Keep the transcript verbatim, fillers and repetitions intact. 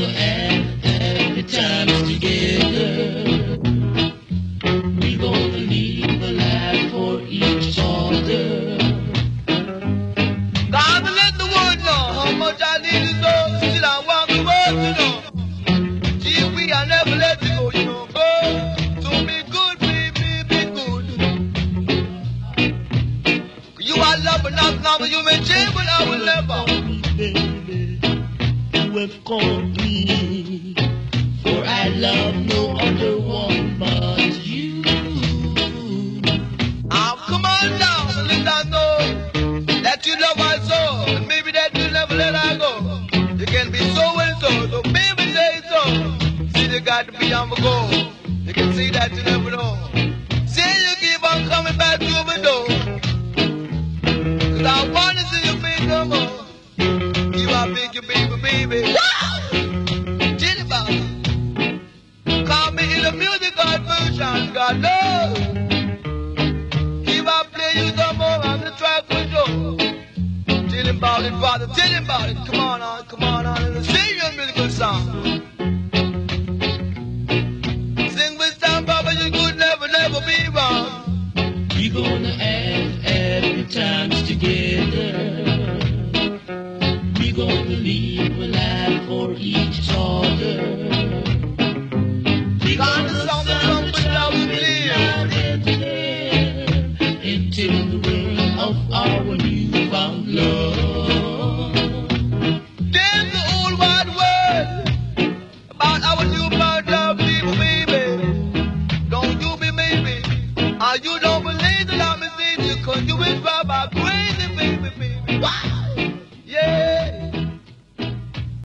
gonna have happy times together. We gonna live a life for each other. God let the world know how much I need to go. Still I want the world to know. Gee, we I never let you go, you know. Go to be good, be, be, be good. You are love, but not love. You may change, but I will never. Baby, you have called me, for I love no other one but you. Ah, come on down and let her know that you love her so, and maybe that you never let her go. You can be so and so, so baby say so. See, you got to be on the go. You can see that you never know. Say you keep on coming back to the door. Cause I want to see you big no more. You are big, you baby, baby. Tell about it. Call me in the musical version, God knows. If I play you some more on the track with you. Tell him about it, brother, tell him about it. Come on on, come on on, it's a serious musical song. Sing with time, Papa, you could never, never be wrong. We gonna have happy times together. We gonna live a life for each other.